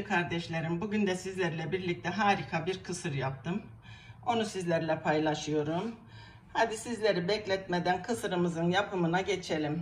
kardeşlerim, bugün de sizlerle birlikte harika bir kısır yaptım. Onu sizlerle paylaşıyorum. Hadi sizleri bekletmeden kısırımızın yapımına geçelim.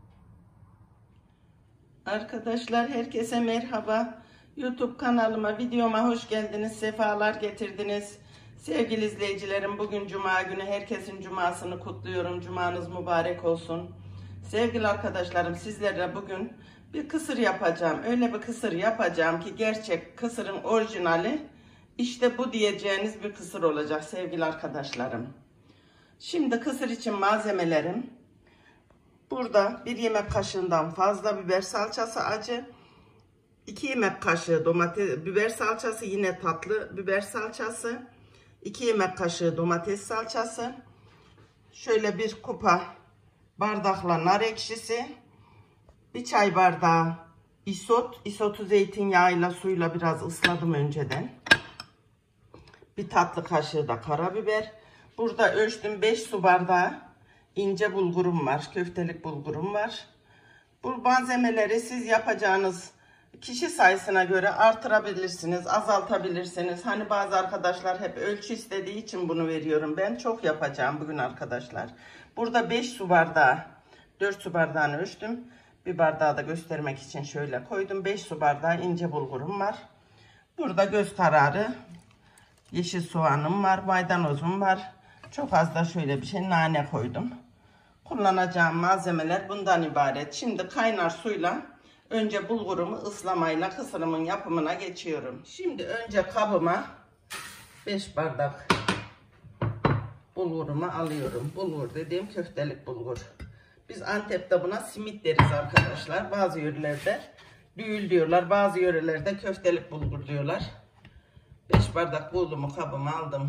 Arkadaşlar herkese merhaba. YouTube kanalıma, videoma hoş geldiniz, sefalar getirdiniz. Sevgili izleyicilerim, bugün Cuma günü, herkesin Cumasını kutluyorum. Cumanız mübarek olsun. Sevgili arkadaşlarım, sizlerle bugün bir kısır yapacağım. Öyle bir kısır yapacağım ki gerçek kısırın orijinali işte bu diyeceğiniz bir kısır olacak sevgili arkadaşlarım. Şimdi kısır için malzemelerim. Burada 1 yemek kaşığından fazla biber salçası acı, 2 yemek kaşığı domates biber salçası, yine tatlı biber salçası, 2 yemek kaşığı domates salçası, şöyle bir kupa bardakla nar ekşisi, bir çay bardağı isotu zeytinyağıyla suyla biraz ısladım önceden, bir tatlı kaşığı da karabiber. Burada ölçtüm 5 su bardağı ince bulgurum var, köftelik bulgurum var. Bu malzemeleri siz yapacağınız kişi sayısına göre artırabilirsiniz, azaltabilirsiniz. Hani bazı arkadaşlar hep ölçü istediği için bunu veriyorum. Ben çok yapacağım bugün arkadaşlar. Burada 5 su bardağı, 4 su bardağını ölçtüm. Bir bardağı da göstermek için şöyle koydum. 5 su bardağı ince bulgurum var. Burada göz kararı yeşil soğanım var, maydanozum var. Çok az da şöyle bir şey nane koydum. Kullanacağım malzemeler bundan ibaret. Şimdi kaynar suyla önce bulgurumu ıslamayla kısırımın yapımına geçiyorum. Şimdi önce kabıma 5 bardak bulgurumu alıyorum. Bulgur dediğim köftelik bulgur. Biz Antep'te buna simit deriz arkadaşlar. Bazı yörelerde düğül diyorlar. Bazı yörelerde köftelik bulgur diyorlar. 5 bardak bulgurumu kabıma aldım.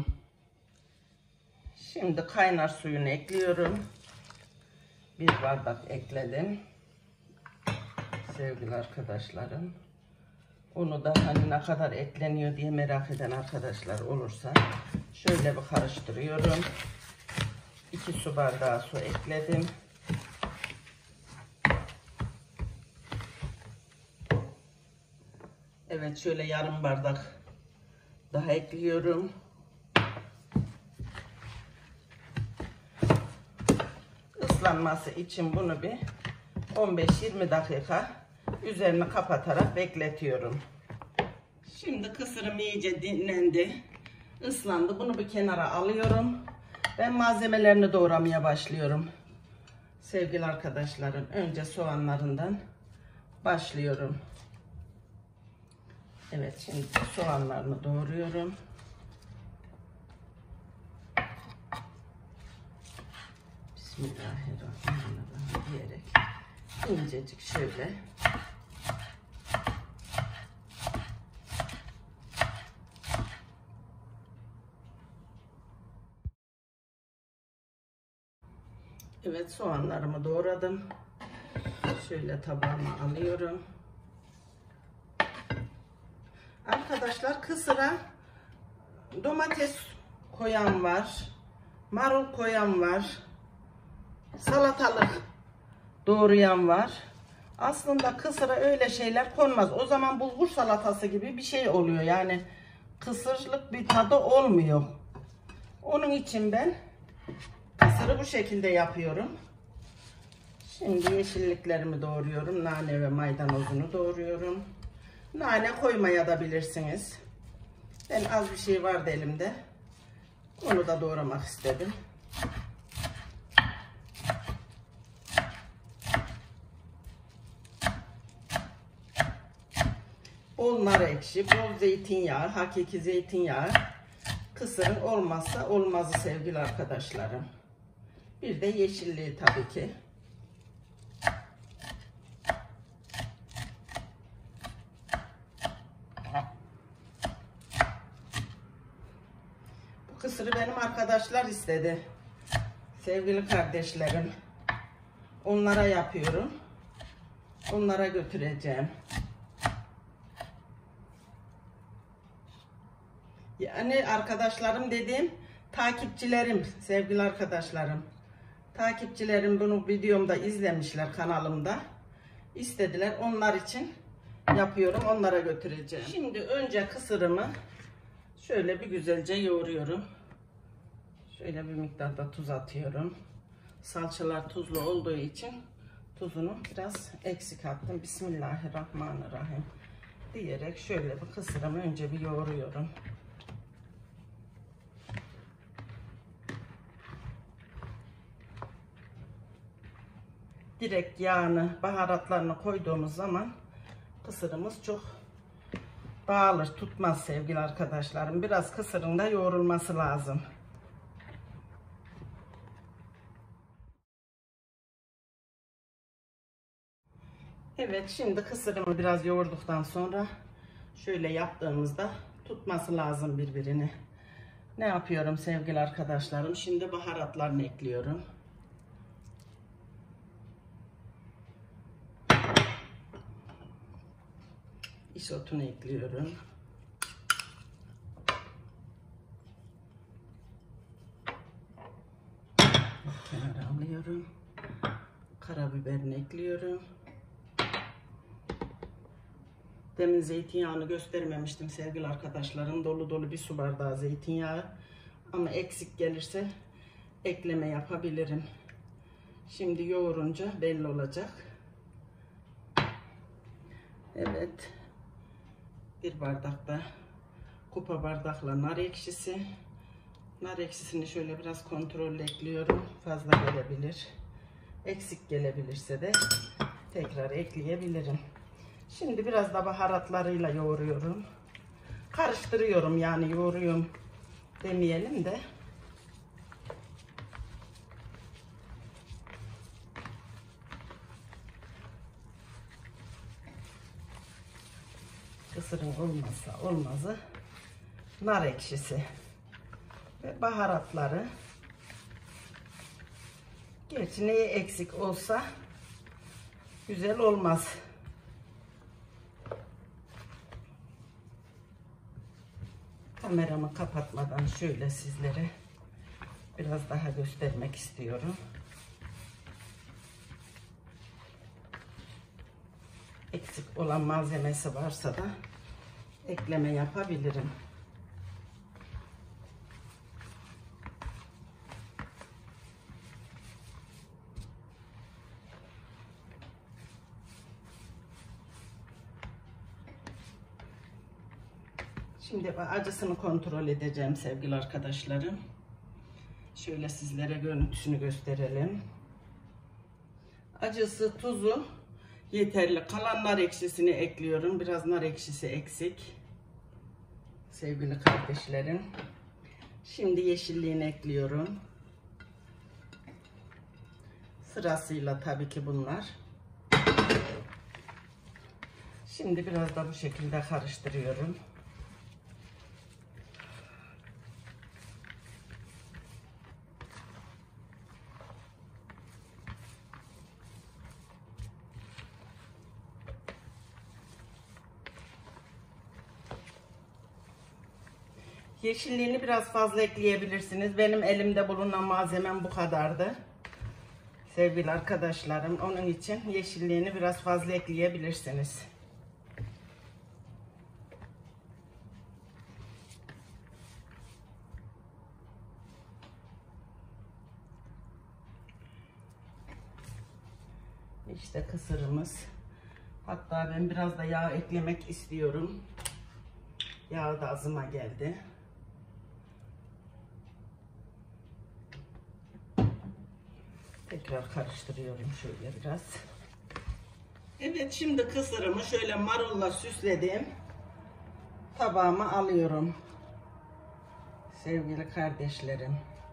Şimdi kaynar suyunu ekliyorum. 1 bardak ekledim. Sevgili arkadaşlarım. Onu da hani ne kadar ekleniyor diye merak eden arkadaşlar olursa şöyle bir karıştırıyorum. 2 su bardağı su ekledim. Evet, şöyle yarım bardak daha ekliyorum. Islanması için bunu bir 15-20 dakika üzerini kapatarak bekletiyorum. Şimdi kısırım iyice dinlendi, ıslandı. Bunu bir kenara alıyorum. Ben malzemelerini doğramaya başlıyorum. Sevgili arkadaşlarım, önce soğanlarından başlıyorum. Evet, şimdi soğanlarını doğruyorum. Bismillahirrahmanirrahim diyerek incecik şöyle evet, soğanlarımı doğradım. Şöyle tabağıma alıyorum. Arkadaşlar, kısıra domates koyan var, marul koyan var, salatalık doğrayan var. Aslında kısıra öyle şeyler konmaz. O zaman bulgur salatası gibi bir şey oluyor. Yani kısırlık bir tadı olmuyor. Onun için ben kısırı bu şekilde yapıyorum. Şimdi yeşilliklerimi doğruyorum. Nane ve maydanozunu doğruyorum. Nane koymaya da bilirsiniz. Ben az bir şey vardı elimde. Onu da doğramak istedim. Bol nar ekşi, bol zeytinyağı, hakiki zeytinyağı kısırın olmazsa olmazı sevgili arkadaşlarım. Bir de yeşilliği tabii ki. Bu kısırı benim arkadaşlar istedi. Sevgili kardeşlerim. Onlara yapıyorum. Onlara götüreceğim. Yani arkadaşlarım dediğim takipçilerim, sevgili arkadaşlarım. Takipçilerim bunu videomda izlemişler, kanalımda. İstediler. Onlar için yapıyorum. Onlara götüreceğim. Şimdi önce kısırımı şöyle bir güzelce yoğuruyorum. Şöyle bir miktarda tuz atıyorum. Salçalar tuzlu olduğu için tuzunu biraz eksik attım. Bismillahirrahmanirrahim diyerek şöyle bir kısırımı önce bir yoğuruyorum. Direkt yağını, baharatlarını koyduğumuz zaman kısırımız çok dağılır, tutmaz sevgili arkadaşlarım. Biraz kısırın da yoğrulması lazım. Evet, şimdi kısırımı biraz yoğurduktan sonra şöyle yaptığımızda tutması lazım birbirini. Ne yapıyorum sevgili arkadaşlarım? Şimdi baharatlarını ekliyorum. İsotunu ekliyorum. Kenara alıyorum. Karabiberini ekliyorum. Demin zeytinyağını göstermemiştim sevgili arkadaşlarım. Dolu dolu bir su bardağı zeytinyağı. Ama eksik gelirse ekleme yapabilirim. Şimdi yoğurunca belli olacak. Evet. Bir bardak da kupa bardakla nar ekşisi. Nar ekşisini şöyle biraz kontrollü ekliyorum. Fazla gelebilir. Eksik gelebilirse de tekrar ekleyebilirim. Şimdi biraz da baharatlarıyla yoğuruyorum. Karıştırıyorum, yani yoğuruyorum demeyelim de. Kısırın olmazsa olmazı nar ekşisi ve baharatları. Gerçi neye eksik olsa güzel olmaz. Kameramı kapatmadan şöyle sizlere biraz daha göstermek istiyorum. Eksik olan malzemesi varsa da ekleme yapabilirim. Şimdi acısını kontrol edeceğim sevgili arkadaşlarım. Şöyle sizlere görüntüsünü gösterelim. Acısı, tuzu yeterli. Kalan nar ekşisini ekliyorum. Biraz nar ekşisi eksik. Sevgili kardeşlerim. Şimdi yeşilliğini ekliyorum. Sırasıyla tabii ki bunlar. Şimdi biraz da bu şekilde karıştırıyorum. Yeşilliğini biraz fazla ekleyebilirsiniz. Benim elimde bulunan malzemem bu kadardı. Sevgili arkadaşlarım, onun için yeşilliğini biraz fazla ekleyebilirsiniz. İşte kısırımız. Hatta ben biraz da yağ eklemek istiyorum. Yağ da azıma geldi. Tekrar karıştırıyorum şöyle biraz. Evet, şimdi kısırımı şöyle marulla süsledim. Tabağıma alıyorum. Sevgili kardeşlerim.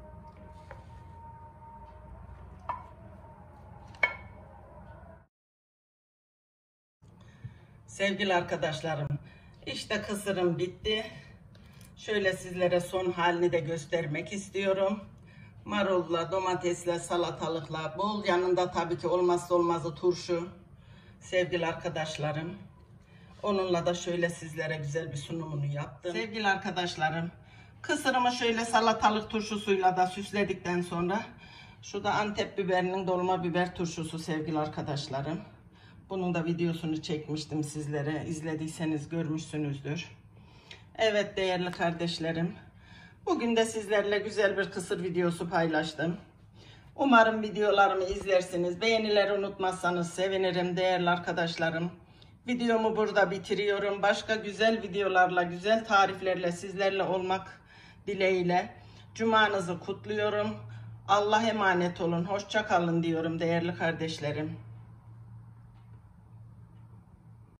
Sevgili arkadaşlarım, işte kısırım bitti. Şöyle sizlere son halini de göstermek istiyorum. Marulla, domatesle, salatalıkla, bol yanında tabii ki olmazsa olmazı turşu. Sevgili arkadaşlarım, onunla da şöyle sizlere güzel bir sunumunu yaptım. Sevgili arkadaşlarım, kısırımı şöyle salatalık turşusuyla da süsledikten sonra şu da Antep biberinin dolma biber turşusu sevgili arkadaşlarım. Bunun da videosunu çekmiştim sizlere. İzlediyseniz görmüşsünüzdür. Evet değerli kardeşlerim. Bugün de sizlerle güzel bir kısır videosu paylaştım. Umarım videolarımı izlersiniz. Beğenileri unutmazsanız sevinirim değerli arkadaşlarım. Videomu burada bitiriyorum. Başka güzel videolarla, güzel tariflerle sizlerle olmak dileğiyle. Cumanızı kutluyorum. Allah'a emanet olun. Hoşça kalın diyorum değerli kardeşlerim.